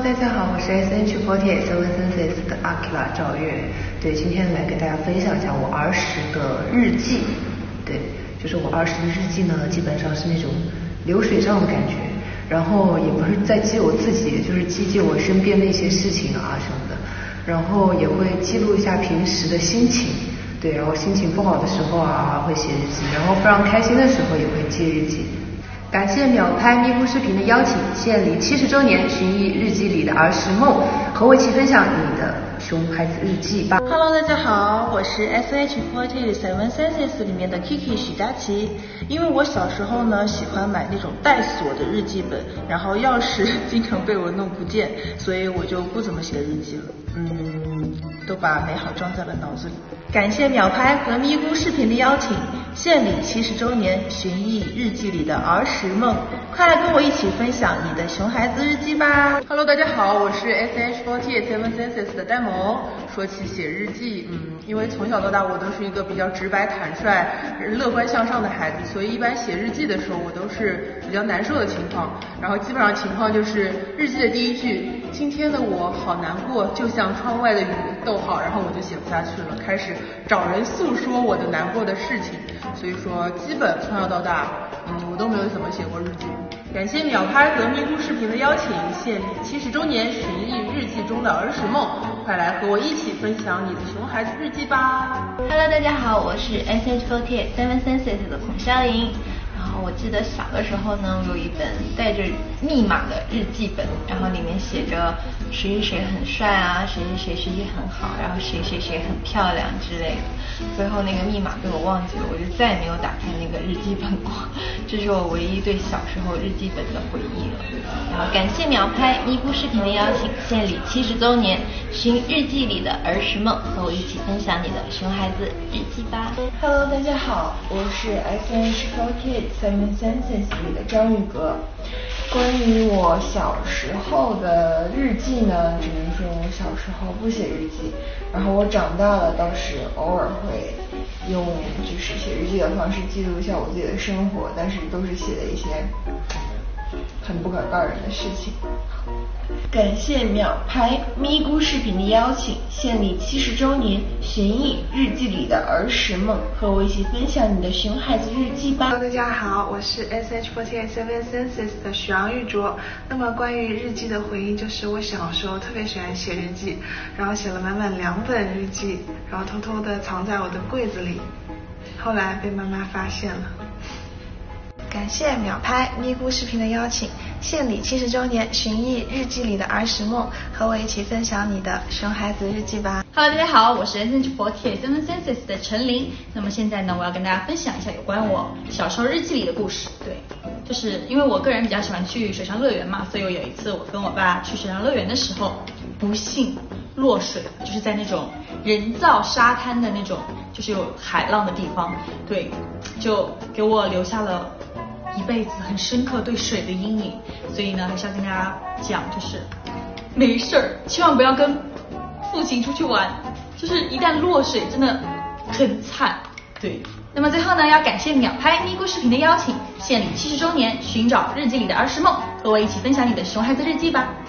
大家好，我是 SH48 Seven Senses 的阿 Kira 赵月。对，今天来给大家分享一下我儿时的日记。对，就是我儿时的日记呢，基本上是那种流水账的感觉，然后也不是在记我自己，就是记我身边的一些事情啊什么的，然后也会记录一下平时的心情。对，然后心情不好的时候啊会写日记，然后非常开心的时候也会记日记。感谢秒拍咪咕视频的邀请，献礼70周年，寻忆日记里的儿时梦，和我一起分享你的熊孩子日记吧。 Hello， 大家好，我是 SH48 Seven Senses 里面的 Kiki 许佳琪。因为我小时候呢喜欢买那种带锁的日记本，然后钥匙经常被我弄不见，所以我就不怎么写日记了。都把美好装在了脑子里。感谢秒拍和咪咕视频的邀请，献礼70周年，寻忆日记里的儿时梦，快来跟我一起分享你的熊孩子日记吧。 Hello， 大家好，我是 SH48 Seven Senses 的呆萌。说起写日记，因为从小到大我都是一个比较直白坦率、乐观向上的孩子，所以一般写日记的时候我都是比较难受的情况。然后基本上情况就是日记的第一句，今天的我好难过，就像窗外的雨，逗号，然后我就写不下去了，开始找人诉说我的难过的事情。所以说基本从小到大，我都没有怎么写过日记。感谢秒拍和咪咕视频的邀请，献礼70周年，寻忆日记中的儿时梦，快来和我一起分享你的熊孩子日记吧。 Hello， 大家好，我是 SH48 Seven Senses 的孔莎琳。然后我记得小的时候呢，我有一本带着密码的日记本，然后里面写着谁谁谁很帅啊，谁谁谁学习很好，然后谁谁谁很漂亮之类的。最后那个密码被我忘记了，我就再也没有打开那个日记本过。这是我唯一对小时候日记本的回忆了。然后感谢秒拍咪咕视频的邀请，献礼70周年，寻日记里的儿时梦，和我一起分享你的熊孩子日记吧。 Hello， 大家好，我是 SH48 Seven Senses 里的张玉格。关于我小时候的日记呢，只能说我小时候不写日记，然后我长大了倒是偶尔会用就是写日记的方式记录一下我自己的生活，但是都是写的一些很不可告人的事情。 感谢秒拍咪咕视频的邀请，献礼70周年，寻忆日记里的儿时梦，和我一起分享你的熊孩子日记吧。 Hello， 大家好，我是 SH48 Seven Senses 的许阳玉卓。那么关于日记的回忆，就是我小时候特别喜欢写日记，然后写了满满2本日记，然后偷偷的藏在我的柜子里，后来被妈妈发现了。 感谢秒拍咪咕视频的邀请，献礼70周年，寻忆日记里的儿时梦，和我一起分享你的熊孩子日记吧。 Hello， 大家好，我是 SH48 Seven Senses 的陈琳。那么现在呢，我要跟大家分享一下有关我小时候日记里的故事。对，就是因为我个人比较喜欢去水上乐园嘛，所以有一次我跟我爸去水上乐园的时候，不幸落水，就是在那种人造沙滩的那种，就是有海浪的地方，对，就给我留下了一辈子很深刻对水的阴影。所以呢，还是要跟大家讲，就是没事儿，千万不要跟父亲出去玩，就是一旦落水真的很惨。对，那么最后呢，要感谢秒拍咪咕视频的邀请，献礼70周年，寻找日记里的儿时梦，和我一起分享你的熊孩子日记吧。